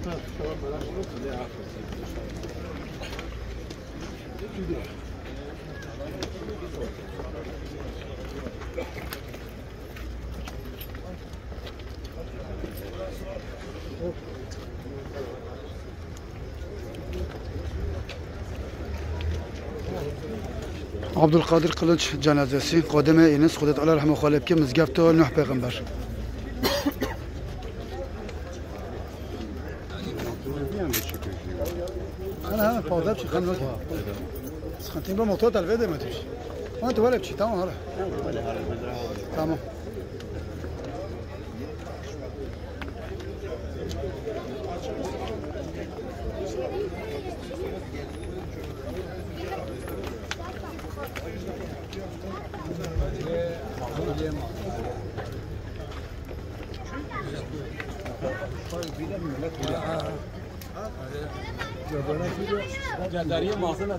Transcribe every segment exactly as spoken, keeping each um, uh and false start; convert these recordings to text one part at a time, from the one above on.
عبدالقادر قلج جنازesi قادمه اینس خودت الله رحمه خالب که مزگفت نوح پیغمبر انا انا فاضل شي خمس سخنتين بالموتور تاع الفيديو ما تمشي وانت ولا بشي تمام هلا تمام جداری ماسه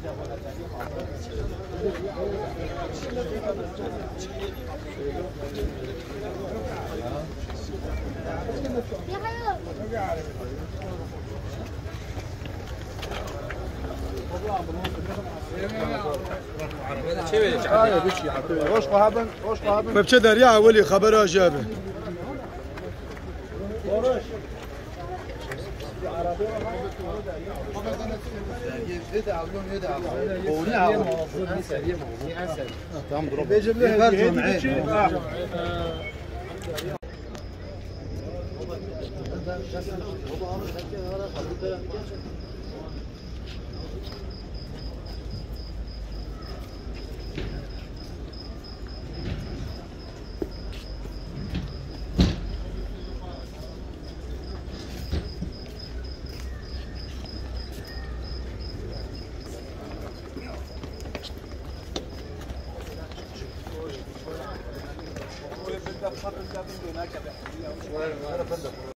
بچه دریا اولی خبر آجابه